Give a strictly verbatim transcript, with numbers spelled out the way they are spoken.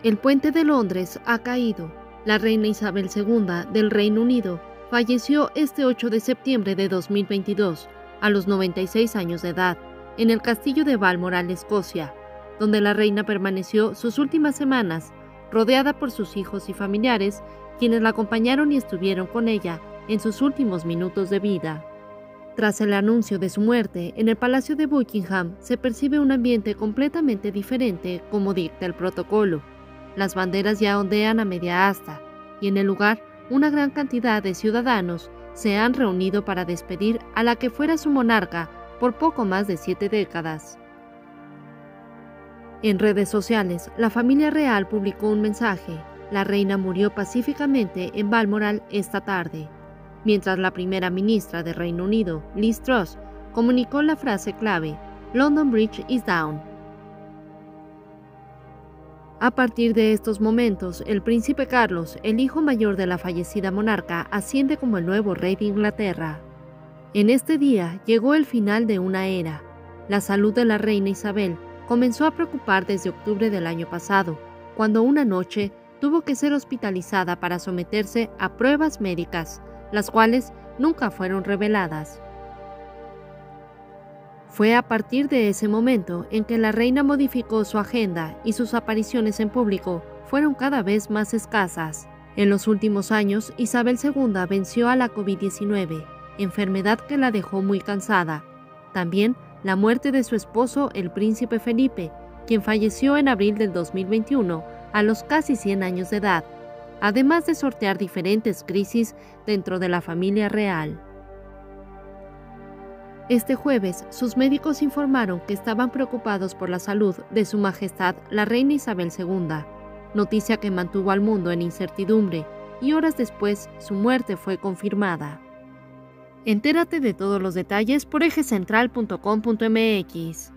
El puente de Londres ha caído. La reina Isabel segunda del Reino Unido falleció este ocho de septiembre de dos mil veintidós, a los noventa y seis años de edad, en el castillo de Balmoral, Escocia, donde la reina permaneció sus últimas semanas, rodeada por sus hijos y familiares, quienes la acompañaron y estuvieron con ella en sus últimos minutos de vida. Tras el anuncio de su muerte, en el Palacio de Buckingham se percibe un ambiente completamente diferente como dicta el protocolo. Las banderas ya ondean a media asta, y en el lugar una gran cantidad de ciudadanos se han reunido para despedir a la que fuera su monarca por poco más de siete décadas. En redes sociales, la familia real publicó un mensaje: la reina murió pacíficamente en Balmoral esta tarde, mientras la primera ministra de Reino Unido, Liz Truss, comunicó la frase clave: London Bridge is down. A partir de estos momentos, el príncipe Carlos, el hijo mayor de la fallecida monarca, asciende como el nuevo rey de Inglaterra. En este día llegó el final de una era. La salud de la reina Isabel comenzó a preocupar desde octubre del año pasado, cuando una noche tuvo que ser hospitalizada para someterse a pruebas médicas, las cuales nunca fueron reveladas. Fue a partir de ese momento en que la reina modificó su agenda y sus apariciones en público fueron cada vez más escasas. En los últimos años, Isabel segunda venció a la COVID diecinueve, enfermedad que la dejó muy cansada. También la muerte de su esposo, el príncipe Felipe, quien falleció en abril del dos mil veintiuno a los casi cien años de edad, además de sortear diferentes crisis dentro de la familia real. Este jueves, sus médicos informaron que estaban preocupados por la salud de Su Majestad la Reina Isabel segunda, noticia que mantuvo al mundo en incertidumbre, y horas después su muerte fue confirmada. Entérate de todos los detalles por eje central punto com punto m x.